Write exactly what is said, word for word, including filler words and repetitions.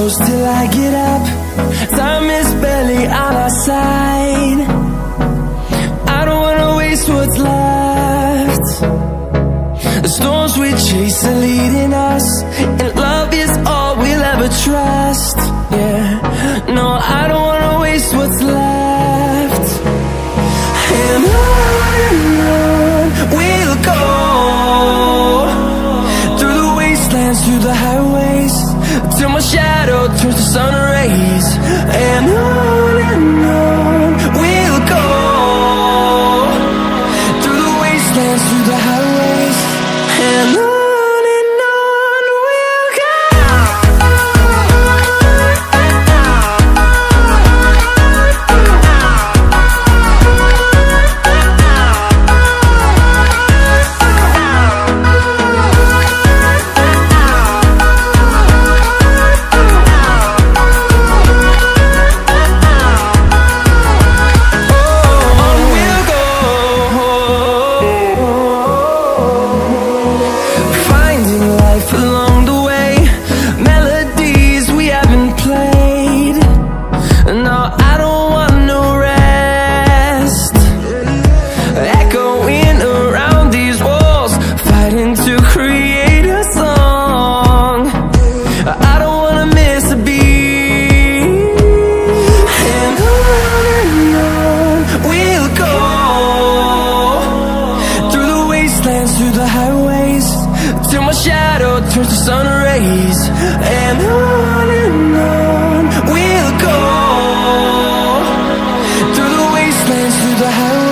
close till I get up. Time is barely on our side. I don't wanna waste what's left. The storms we chase are leading us, and love is all we'll ever trust. Yeah, no, I don't wanna waste what's left. And on and on we'll go, through the wastelands, through the highways, till my shadow turns to sun rays. And on and on we'll go, through the wastelands, through the highways, and on. Through the highways, till my shadow turns to sun rays. And on and on we'll go, through the wastelands, through the highways.